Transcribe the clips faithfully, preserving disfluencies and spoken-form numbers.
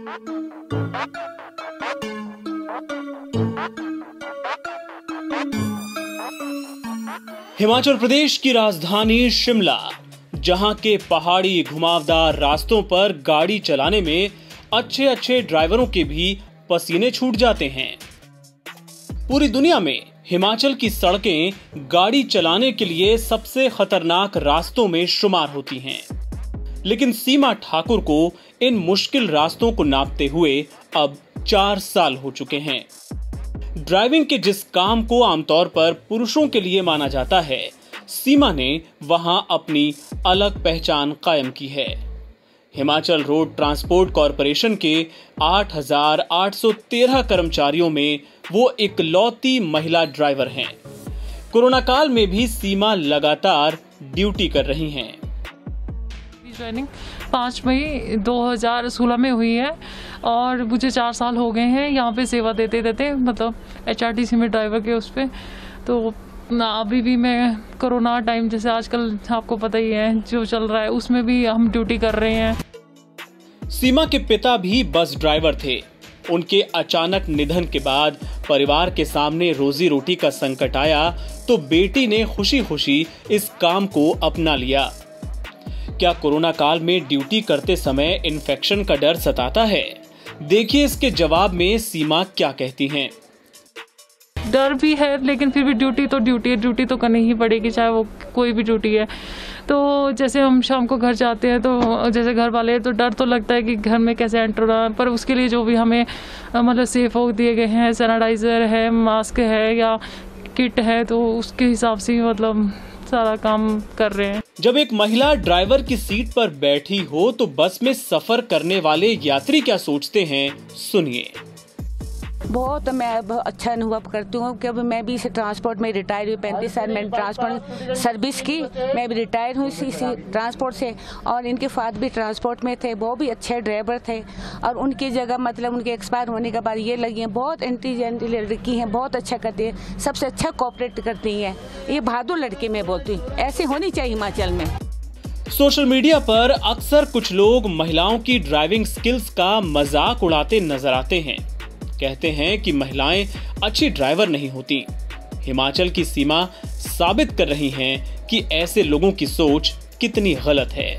हिमाचल प्रदेश की राजधानी शिमला, जहां के पहाड़ी घुमावदार रास्तों पर गाड़ी चलाने में अच्छे अच्छे ड्राइवरों के भी पसीने छूट जाते हैं। पूरी दुनिया में हिमाचल की सड़कें गाड़ी चलाने के लिए सबसे खतरनाक रास्तों में शुमार होती हैं। लेकिन सीमा ठाकुर को इन मुश्किल रास्तों को नापते हुए अब चार साल हो चुके हैं। ड्राइविंग के जिस काम को आमतौर पर पुरुषों के लिए माना जाता है, सीमा ने वहां अपनी अलग पहचान कायम की है। हिमाचल रोड ट्रांसपोर्ट कॉरपोरेशन के आठ हज़ार आठ सौ तेरह कर्मचारियों में वो इकलौती महिला ड्राइवर हैं। कोरोना काल में भी सीमा लगातार ड्यूटी कर रही हैं। ज्वाइनिंग पाँच मई दो हज़ार सोलह में हुई है और मुझे चार साल हो गए हैं यहाँ पे सेवा देते देते, मतलब एचआरटीसी में ड्राइवर के उस पर। तो ना अभी भी मैं कोरोना टाइम, जैसे आजकल आपको पता ही है जो चल रहा है, उसमें भी हम ड्यूटी कर रहे हैं। सीमा के पिता भी बस ड्राइवर थे। उनके अचानक निधन के बाद परिवार के सामने रोजी रोटी का संकट आया तो बेटी ने खुशी खुशी इस काम को अपना लिया। क्या कोरोना काल में ड्यूटी करते समय इन्फेक्शन का डर सताता है? देखिए इसके जवाब में सीमा क्या कहती हैं। डर भी है, लेकिन फिर भी ड्यूटी तो ड्यूटी है, ड्यूटी तो करनी ही पड़ेगी, चाहे वो कोई भी ड्यूटी है। तो जैसे हम शाम को घर जाते हैं तो जैसे घर वाले, तो डर तो लगता है कि घर में कैसे एंटर होना, पर उसके लिए जो भी हमें मतलब सेफ हो दिए गए हैं, सैनिटाइजर है, मास्क है या किट है, तो उसके हिसाब से मतलब सारा काम कर रहे हैं। जब एक महिला ड्राइवर की सीट पर बैठी हो तो बस में सफर करने वाले यात्री क्या सोचते हैं, सुनिए। बहुत मैं अच्छा अनुभव करती हूँ क्योंकि मैं भी इसी ट्रांसपोर्ट में रिटायर हुई। पैंतीस साल मैंने ट्रांसपोर्ट सर्विस की, मैं भी रिटायर हुई इसी ट्रांसपोर्ट से। और इनके फादर भी ट्रांसपोर्ट में थे, वो भी अच्छे ड्राइवर थे। और उनकी जगह मतलब उनके एक्सपायर होने के बाद ये लगी हैं, बहुत इंटेलिजेंट लड़की हैं, बहुत अच्छा करती है, सबसे अच्छा कोऑपरेट करती हैं। ये बहादुर लड़की मैं बोलती हूँ, ऐसी होनी चाहिए हिमाचल में। सोशल मीडिया पर अक्सर कुछ लोग महिलाओं की ड्राइविंग स्किल्स का मजाक उड़ाते नजर आते हैं। कहते हैं कि महिलाएं अच्छी ड्राइवर नहीं होती। हिमाचल की सीमा साबित कर रही हैं कि ऐसे लोगों की सोच कितनी गलत है।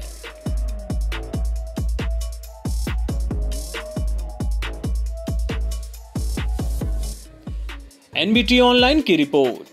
एनबीटी ऑनलाइन की रिपोर्ट।